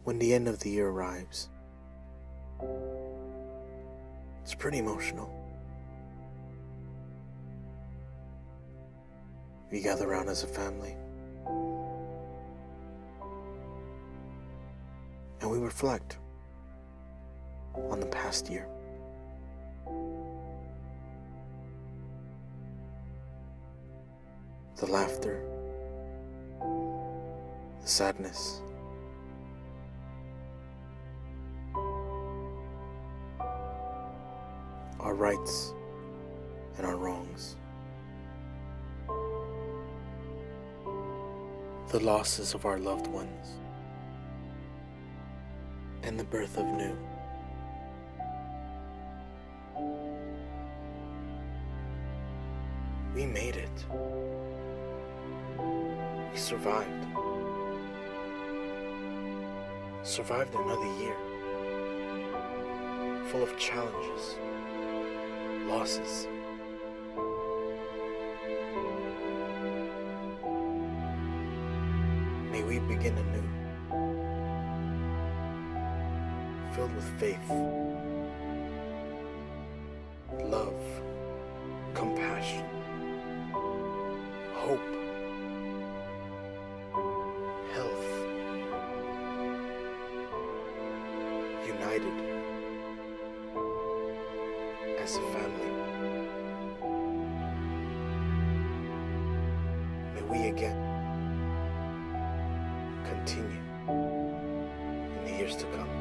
When the end of the year arrives, it's pretty emotional. We gather around as a family, and we reflect on the past year. The laughter, the sadness, our rights and our wrongs, the losses of our loved ones, and the birth of new. We made it. We survived. Survived another year, full of challenges, losses. May we begin anew, filled with faith, love, compassion, hope, health, united as a family. May we again continue in the years to come.